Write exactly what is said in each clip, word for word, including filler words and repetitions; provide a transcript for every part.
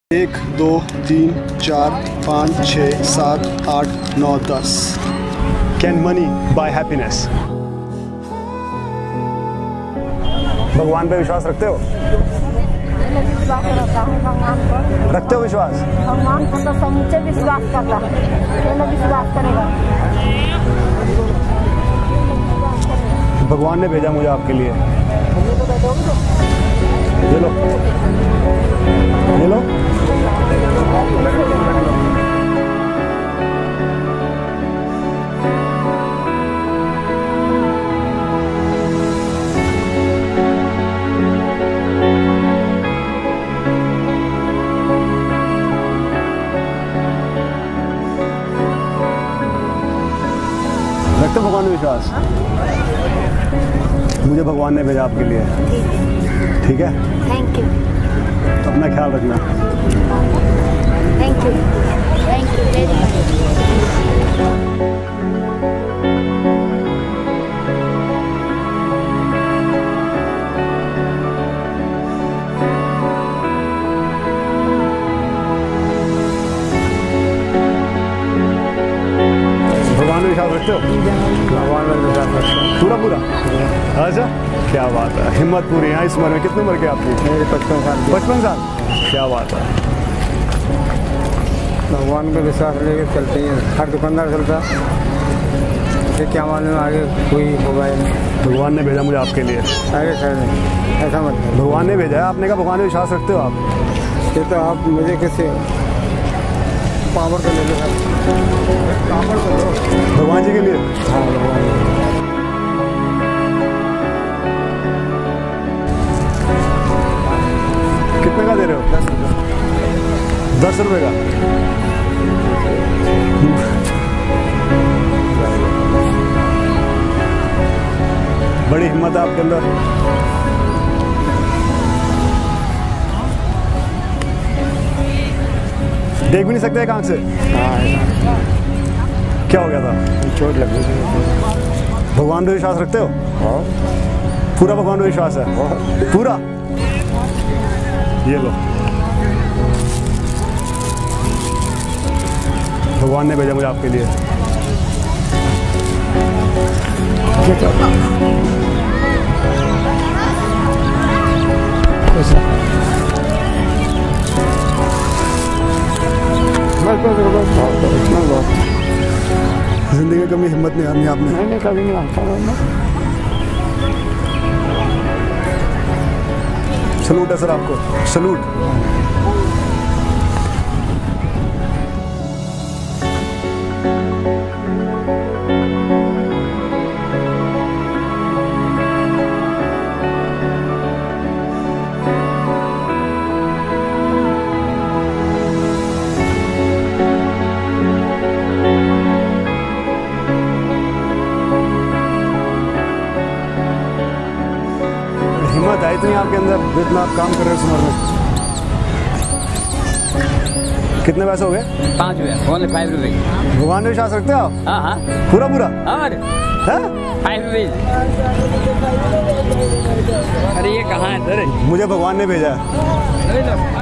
एक दो तीन चार पाँच छः सात आठ नौ दस। Can money buy happiness? भगवान पे विश्वास रखते हो? विश्वास रहता है भगवान पर। रखते हो विश्वास? भगवान पर तो समुचे विश्वास करता है, केवल विश्वास करेगा। भगवान ने भेजा मुझे आपके लिए। ये लो, ये लो। रखते भगवान में विश्वास? मुझे भगवान ने भेजा आपके लिए। ठीक है, थैंक यू। अपना ख्याल रखना। Thank you, thank you very much. भगवान में विश्वास रखते हो? भगवान में विश्वास रखते हो? पूरा पूरा? अच्छा, क्या बात है, हिम्मत पूरी है। इस उम्र में कितनी उम्र की आपकी? मेरे पचपन साल। पचपन साल? क्या बात है। भगवान पे विश्वास लेके चलते हैं, हर दुकानदार चलता है, क्या मालूम आगे कोई होगा। भगवान ने भेजा मुझे आपके लिए। अरे सर नहीं, ऐसा मत। भगवान ने भेजा है। आपने कहा भगवान में विश्वास रखते हो आप? ये तो आप मुझे किसी पावर को ले लो सर, पावर को लो भगवान जी के लिए। हाँ भगवान। कितने का दे रहे हो? दस रुपये। दस रुपये का? बड़ी हिम्मत है आपके अंदर। देख भी नहीं सकते एक आंख से? हाँ, क्या हो गया था? चोट लग गई थी। भगवान पे विश्वास रखते हो? हाँ। पूरा भगवान पे विश्वास है? हाँ। पूरा? ये लो, भगवान ने भेजा मुझे आपके लिए। जिंदगी में कभी हिम्मत नहीं हारनी आपने? मैंने कभी नहीं आता। सलूट है सर आपको, सलूट। हिम्मत है इतनी आपके अंदर, जितना आप काम कर रहे हो इस उम्र में। कितने पैसे हो गए? पाँच रुपये, ओनली फाइव रुपये। भगवान में विश्वास रखते हो आप? हाँ हाँ, पूरा पूरा? और फाइव रुपीज। अरे ये कहाँ है सर? मुझे भगवान ने भेजा है।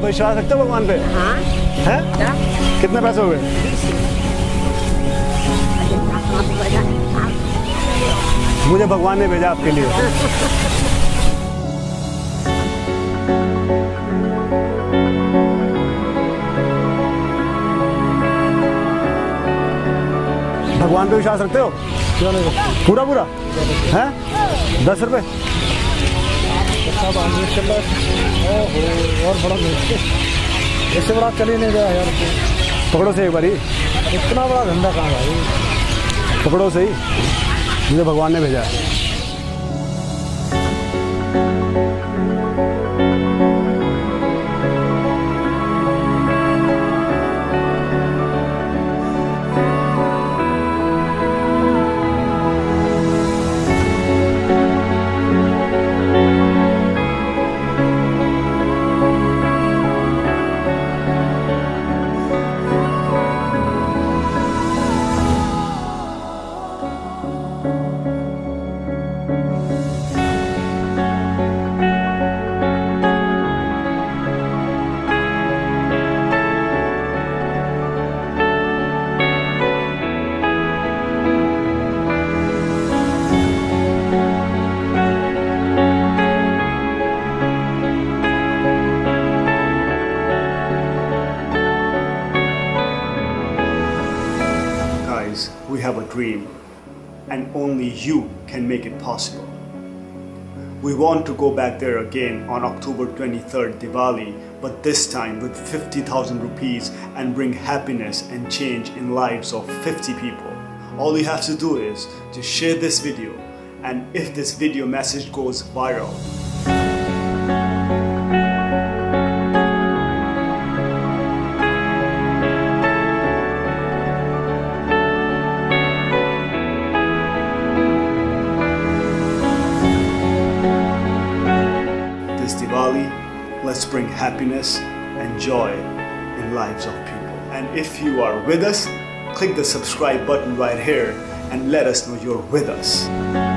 विश्वास रखते हो भगवान पे? हाँ। हैं? क्या? कितने पैसे हो गए? मुझे भगवान ने भेजा आपके लिए। भगवान पे विश्वास रखते हो? क्यों नहीं रखते? पूरा पूरा हैं? दस रुपए सब आदमी चल रहा है। ओहो, और बड़ा भेज इससे बड़ा चल ही नहीं गया यार। पकड़ो से एक बारी। इतना बड़ा धंधा कहाँ भाई? पकड़ो सही, मुझे भगवान ने भेजा है। We have a dream, and only you can make it possible. We want to go back there again on October twenty-third, Diwali, but this time with fifty thousand rupees and bring happiness and change in lives of fifty people. All you have to do is to share this video, and if this video message goes viral, let's bring happiness and joy in lives of people. And if you are with us, click the subscribe button right here and let us know you're with us.